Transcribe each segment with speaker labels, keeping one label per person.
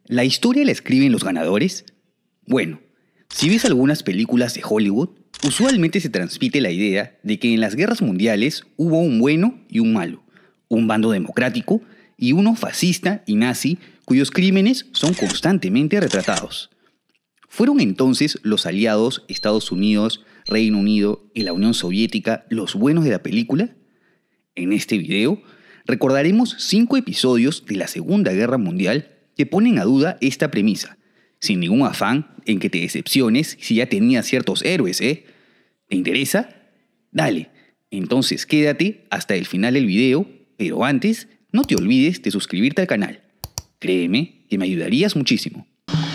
Speaker 1: ¿La historia la escriben los ganadores? Bueno, si ves algunas películas de Hollywood, usualmente se transmite la idea de que en las guerras mundiales hubo un bueno y un malo, un bando democrático y uno fascista y nazi cuyos crímenes son constantemente retratados. ¿Fueron entonces los aliados Estados Unidos, Reino Unido y la Unión Soviética los buenos de la película? En este video recordaremos 5 episodios de la Segunda Guerra Mundial que ponen a duda esta premisa, sin ningún afán en que te decepciones si ya tenías ciertos héroes, ¿eh? ¿Te interesa? Dale, entonces quédate hasta el final del video, pero antes no te olvides de suscribirte al canal. Créeme que me ayudarías muchísimo.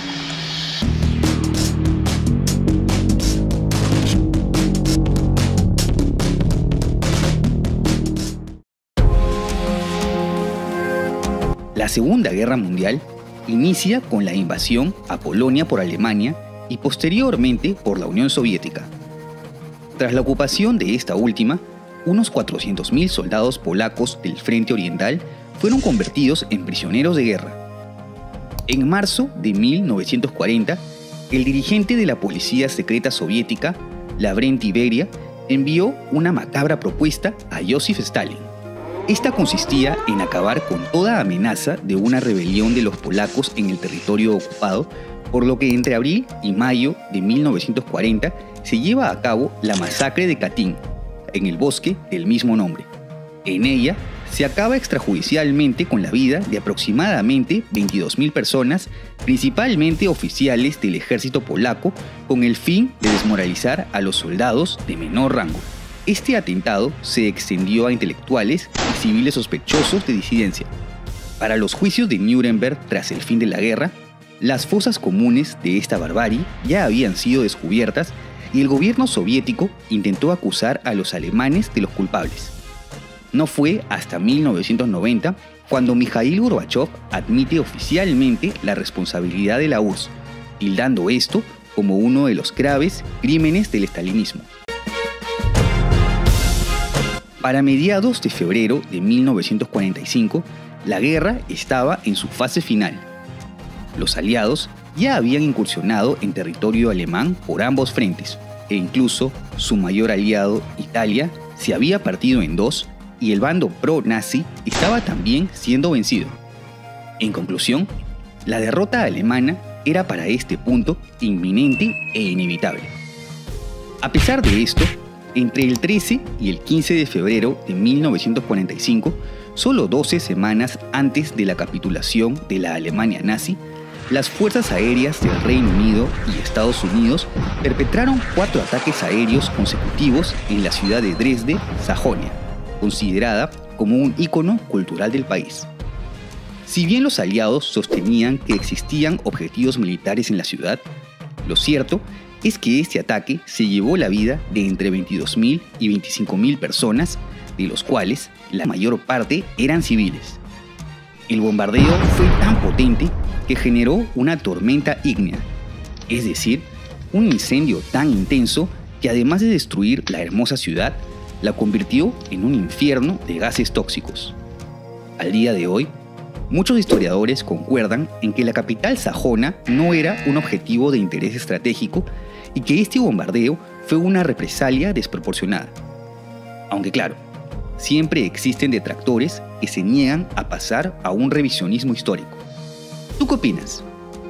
Speaker 1: La Segunda Guerra Mundial inicia con la invasión a Polonia por Alemania y posteriormente por la Unión Soviética. Tras la ocupación de esta última, unos 400.000 soldados polacos del Frente Oriental fueron convertidos en prisioneros de guerra. En marzo de 1940, el dirigente de la policía secreta soviética, Lavrenti Beria, envió una macabra propuesta a Joseph Stalin. Esta consistía en acabar con toda amenaza de una rebelión de los polacos en el territorio ocupado, por lo que entre abril y mayo de 1940 se lleva a cabo la masacre de Katyn, en el bosque del mismo nombre. En ella se acaba extrajudicialmente con la vida de aproximadamente 22.000 personas, principalmente oficiales del ejército polaco, con el fin de desmoralizar a los soldados de menor rango. Este atentado se extendió a intelectuales y civiles sospechosos de disidencia. Para los juicios de Nuremberg tras el fin de la guerra, las fosas comunes de esta barbarie ya habían sido descubiertas y el gobierno soviético intentó acusar a los alemanes de los culpables. No fue hasta 1990 cuando Mikhail Gorbachev admite oficialmente la responsabilidad de la URSS, tildando esto como uno de los graves crímenes del estalinismo. Para mediados de febrero de 1945, la guerra estaba en su fase final. Los aliados ya habían incursionado en territorio alemán por ambos frentes, e incluso su mayor aliado, Italia, se había partido en dos y el bando pro-nazi estaba también siendo vencido. En conclusión, la derrota alemana era para este punto inminente e inevitable. A pesar de esto, entre el 13 y el 15 de febrero de 1945, solo 12 semanas antes de la capitulación de la Alemania nazi, las fuerzas aéreas del Reino Unido y Estados Unidos perpetraron 4 ataques aéreos consecutivos en la ciudad de Dresde, Sajonia, considerada como un ícono cultural del país. Si bien los aliados sostenían que existían objetivos militares en la ciudad, lo cierto es que este ataque se llevó la vida de entre 22.000 y 25.000 personas, de los cuales la mayor parte eran civiles. El bombardeo fue tan potente que generó una tormenta ígnea, es decir, un incendio tan intenso que además de destruir la hermosa ciudad, la convirtió en un infierno de gases tóxicos. Al día de hoy, muchos historiadores concuerdan en que la capital sajona no era un objetivo de interés estratégico y que este bombardeo fue una represalia desproporcionada. Aunque claro, siempre existen detractores que se niegan a pasar a un revisionismo histórico. ¿Tú qué opinas?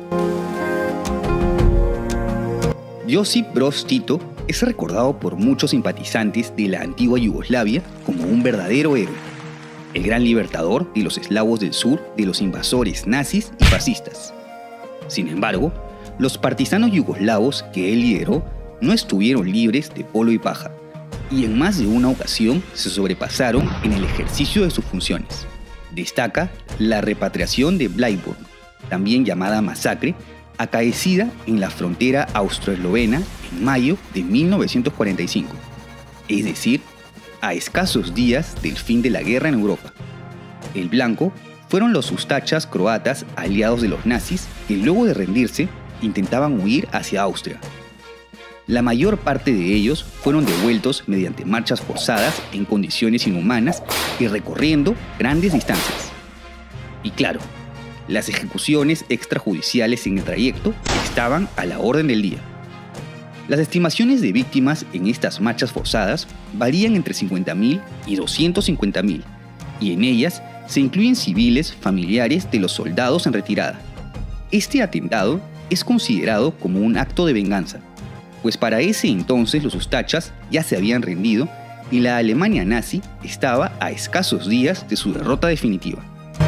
Speaker 1: Josip Broz Tito es recordado por muchos simpatizantes de la antigua Yugoslavia como un verdadero héroe, el gran libertador de los eslavos del sur de los invasores nazis y fascistas. Sin embargo, los partisanos yugoslavos que él lideró no estuvieron libres de polvo y paja, y en más de una ocasión se sobrepasaron en el ejercicio de sus funciones. Destaca la repatriación de Bleiburg, también llamada masacre, acaecida en la frontera austro-eslovena en mayo de 1945, es decir, a escasos días del fin de la guerra en Europa. El blanco fueron los ustachas croatas aliados de los nazis que luego de rendirse intentaban huir hacia Austria. La mayor parte de ellos fueron devueltos mediante marchas forzadas en condiciones inhumanas y recorriendo grandes distancias. Y claro, Las ejecuciones extrajudiciales en el trayecto estaban a la orden del día. Las estimaciones de víctimas en estas marchas forzadas varían entre 50.000 y 250.000, y en ellas se incluyen civiles familiares de los soldados en retirada. Este atentado es considerado como un acto de venganza, pues para ese entonces los ustachas ya se habían rendido y la Alemania nazi estaba a escasos días de su derrota definitiva.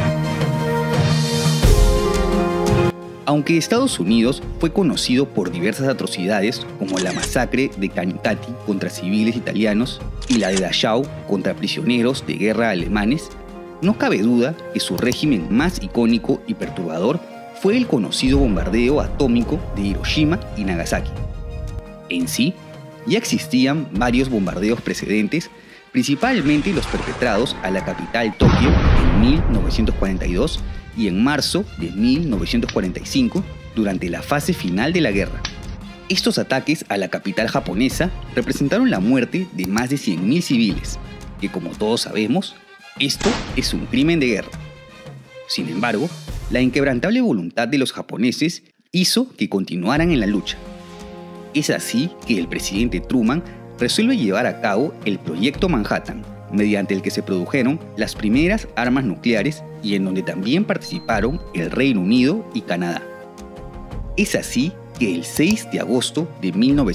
Speaker 1: Aunque Estados Unidos fue conocido por diversas atrocidades como la masacre de Canincati contra civiles italianos y la de Dachau contra prisioneros de guerra alemanes, no cabe duda que su régimen más icónico y perturbador fue el conocido bombardeo atómico de Hiroshima y Nagasaki. En sí, ya existían varios bombardeos precedentes, principalmente los perpetrados a la capital Tokio en 1942 y en marzo de 1945 durante la fase final de la guerra. Estos ataques a la capital japonesa representaron la muerte de más de 100.000 civiles, que como todos sabemos, esto es un crimen de guerra. Sin embargo, la inquebrantable voluntad de los japoneses hizo que continuaran en la lucha. Es así que el presidente Truman resuelve llevar a cabo el Proyecto Manhattan, mediante el que se produjeron las primeras armas nucleares y en donde también participaron el Reino Unido y Canadá. Es así que el 6 de agosto de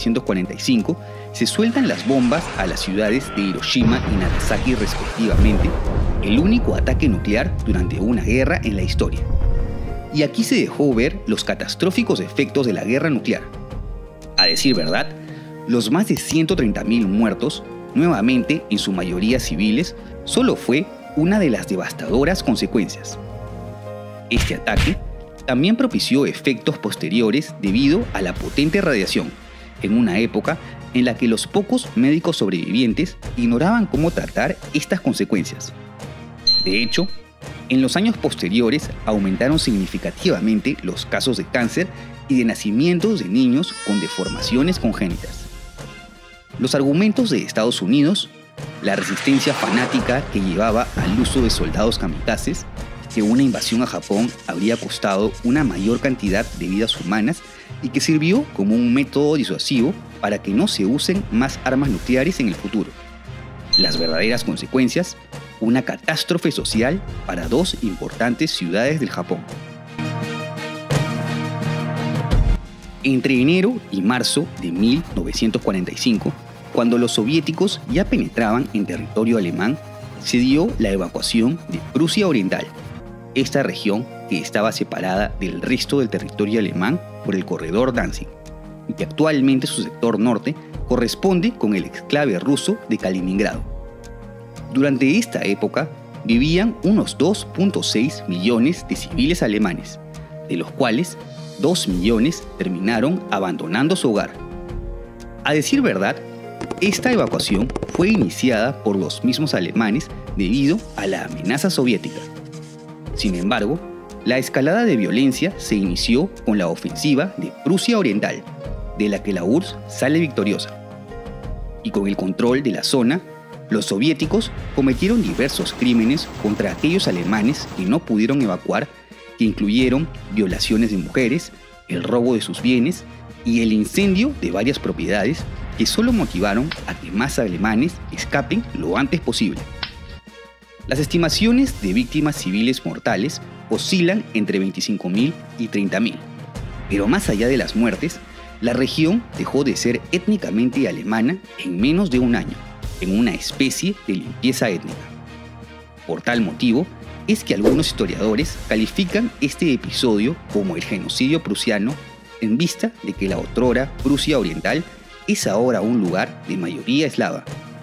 Speaker 1: 1945 se sueltan las bombas a las ciudades de Hiroshima y Nagasaki respectivamente, el único ataque nuclear durante una guerra en la historia. Y aquí se dejó ver los catastróficos efectos de la guerra nuclear. A decir verdad, los más de 130.000 muertos, nuevamente en su mayoría civiles, solo fue una de las devastadoras consecuencias. Este ataque también propició efectos posteriores debido a la potente radiación, en una época en la que los pocos médicos sobrevivientes ignoraban cómo tratar estas consecuencias. De hecho, en los años posteriores aumentaron significativamente los casos de cáncer y de nacimientos de niños con deformaciones congénitas. Los argumentos de Estados Unidos, la resistencia fanática que llevaba al uso de soldados kamikazes, que una invasión a Japón habría costado una mayor cantidad de vidas humanas y que sirvió como un método disuasivo para que no se usen más armas nucleares en el futuro. Las verdaderas consecuencias, una catástrofe social para dos importantes ciudades del Japón. Entre enero y marzo de 1945, cuando los soviéticos ya penetraban en territorio alemán, se dio la evacuación de Prusia Oriental, esta región que estaba separada del resto del territorio alemán por el corredor Danzig, y que actualmente su sector norte corresponde con el exclave ruso de Kaliningrado. Durante esta época vivían unos 2.6 millones de civiles alemanes, de los cuales 2 millones terminaron abandonando su hogar. A decir verdad, esta evacuación fue iniciada por los mismos alemanes debido a la amenaza soviética. Sin embargo, la escalada de violencia se inició con la ofensiva de Prusia Oriental, de la que la URSS sale victoriosa. Y con el control de la zona, los soviéticos cometieron diversos crímenes contra aquellos alemanes que no pudieron evacuar, que incluyeron violaciones de mujeres, el robo de sus bienes y el incendio de varias propiedades que solo motivaron a que más alemanes escapen lo antes posible. Las estimaciones de víctimas civiles mortales oscilan entre 25.000 y 30.000, pero más allá de las muertes, la región dejó de ser étnicamente alemana en menos de un año, en una especie de limpieza étnica. Por tal motivo, es que algunos historiadores califican este episodio como el genocidio prusiano en vista de que la otrora Prusia Oriental es ahora un lugar de mayoría eslava.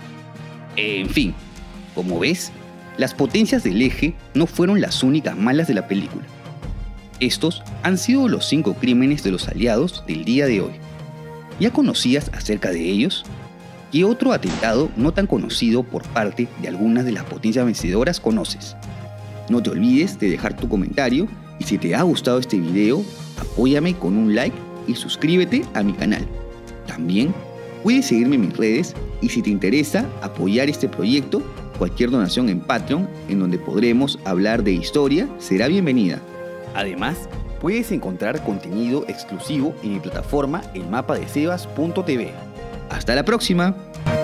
Speaker 1: En fin, como ves, las potencias del eje no fueron las únicas malas de la película. Estos han sido los 5 crímenes de los aliados del día de hoy. ¿Ya conocías acerca de ellos? ¿Qué otro atentado no tan conocido por parte de algunas de las potencias vencedoras conoces? No te olvides de dejar tu comentario y si te ha gustado este video, apóyame con un like y suscríbete a mi canal. También puedes seguirme en mis redes y si te interesa apoyar este proyecto, cualquier donación en Patreon en donde podremos hablar de historia será bienvenida. Además, puedes encontrar contenido exclusivo en mi plataforma elmapadesebas.tv. ¡Hasta la próxima!